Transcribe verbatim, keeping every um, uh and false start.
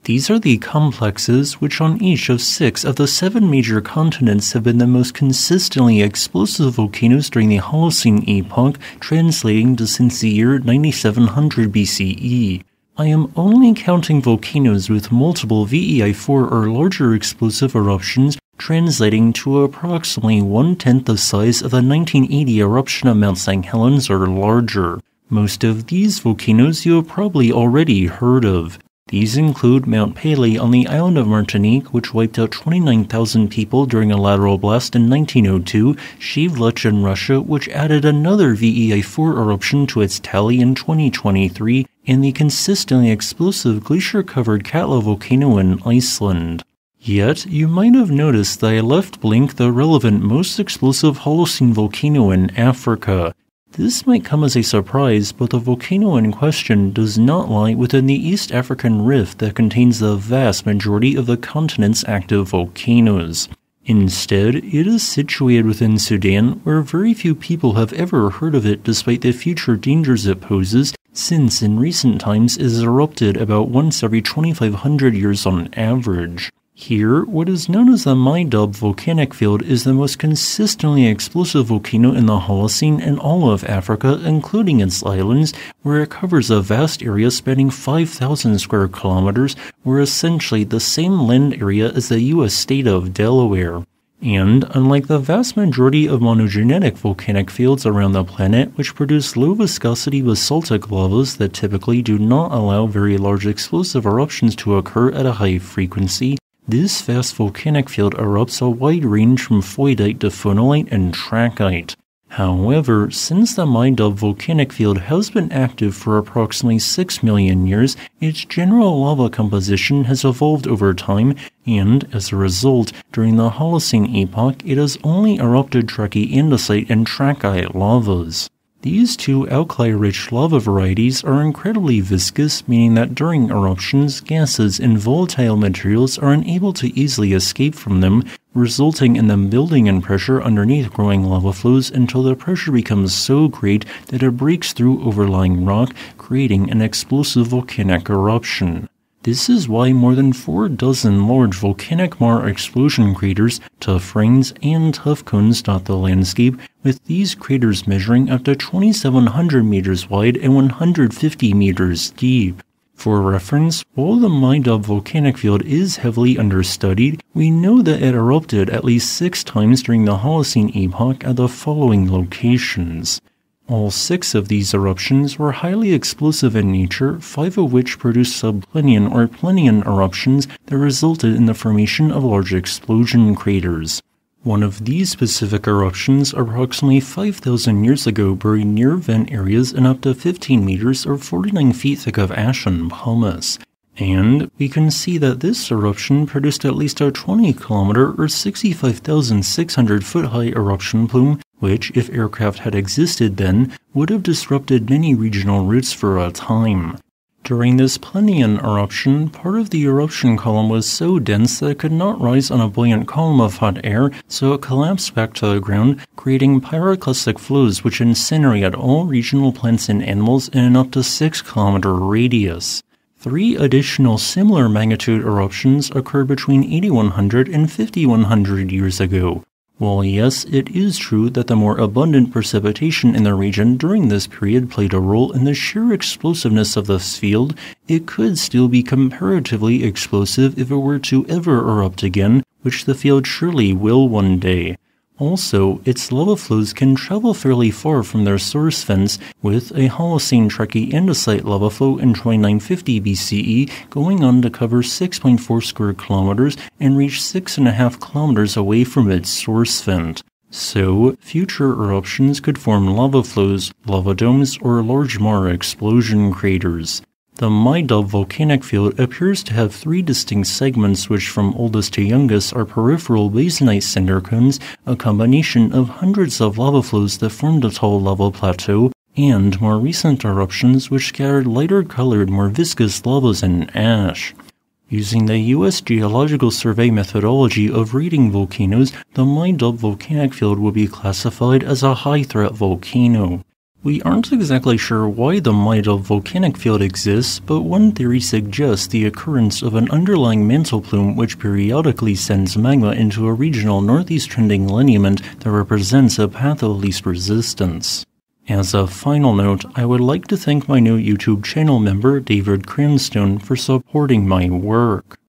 These are the complexes which on each of six of the seven major continents have been the most consistently explosive volcanoes during the Holocene epoch, translating to since the year ninety-seven hundred B C E. I am only counting volcanoes with multiple V E I four or larger explosive eruptions, translating to approximately one-tenth the size of the nineteen eighty eruption of Mount Saint Helens or larger. Most of these volcanoes you have probably already heard of. These include Mount Pelee on the island of Martinique, which wiped out twenty-nine thousand people during a lateral blast in nineteen oh two, Shavlach in Russia, which added another V E I four eruption to its tally in twenty twenty-three, and the consistently explosive glacier-covered Katla volcano in Iceland. Yet, you might have noticed that I left blank the relevant most explosive Holocene volcano in Africa. This might come as a surprise, but the volcano in question does not lie within the East African Rift that contains the vast majority of the continent's active volcanoes. Instead, it is situated within Sudan, where very few people have ever heard of it despite the future dangers it poses, since in recent times it has erupted about once every twenty-five hundred years on average. Here, what is known as the Meidob volcanic field is the most consistently explosive volcano in the Holocene and all of Africa, including its islands, where it covers a vast area spanning five thousand square kilometers, or essentially the same land area as the U S state of Delaware. And, unlike the vast majority of monogenetic volcanic fields around the planet, which produce low-viscosity basaltic lavas that typically do not allow very large explosive eruptions to occur at a high frequency, this vast volcanic field erupts a wide range from phoidite to phonolite and trachyte. However, since the Meidob volcanic field has been active for approximately six million years, its general lava composition has evolved over time, and, as a result, during the Holocene epoch, it has only erupted trachyandesite and trachyte lavas. These two alkali-rich lava varieties are incredibly viscous, meaning that during eruptions, gases and volatile materials are unable to easily escape from them, resulting in them building in pressure underneath growing lava flows until the pressure becomes so great that it breaks through overlying rock, creating an explosive volcanic eruption. This is why more than four dozen large volcanic Mar explosion craters, tuff rings, and tuff cones dot the landscape, with these craters measuring up to twenty-seven hundred meters wide and one hundred fifty meters deep. For reference, while the Meidob volcanic field is heavily understudied, we know that it erupted at least six times during the Holocene epoch at the following locations. All six of these eruptions were highly explosive in nature, five of which produced subplinian or plinian eruptions that resulted in the formation of large explosion craters. One of these specific eruptions, approximately five thousand years ago, buried near vent areas in up to fifteen meters or forty-nine feet thick of ash and pumice. And we can see that this eruption produced at least a twenty kilometer or sixty-five thousand six hundred foot high eruption plume, which, if aircraft had existed then, would have disrupted many regional routes for a time. During this Plinian eruption, part of the eruption column was so dense that it could not rise on a buoyant column of hot air, so it collapsed back to the ground, creating pyroclastic flows which incinerate all regional plants and animals in an up to six kilometer radius. Three additional similar magnitude eruptions occurred between eighty-one hundred and fifty-one hundred years ago. While yes, it is true that the more abundant precipitation in the region during this period played a role in the sheer explosiveness of this field, it could still be comparatively explosive if it were to ever erupt again, which the field surely will one day. Also, its lava flows can travel fairly far from their source vents, with a Holocene trachyandesite lava flow in twenty-nine fifty B C E going on to cover six point four square kilometers and reach six point five kilometers away from its source vent. So, future eruptions could form lava flows, lava domes, or large Mar explosion craters. The Meidob volcanic field appears to have three distinct segments which from oldest to youngest are peripheral basanite cinder cones, a combination of hundreds of lava flows that formed a tall lava plateau, and more recent eruptions which scattered lighter-colored, more viscous lavas and ash. Using the U S Geological Survey methodology of reading volcanoes, the Meidob volcanic field will be classified as a high-threat volcano. We aren't exactly sure why the Meidob volcanic field exists, but one theory suggests the occurrence of an underlying mantle plume which periodically sends magma into a regional northeast trending lineament that represents a path of least resistance. As a final note, I would like to thank my new YouTube channel member David Cranstone for supporting my work.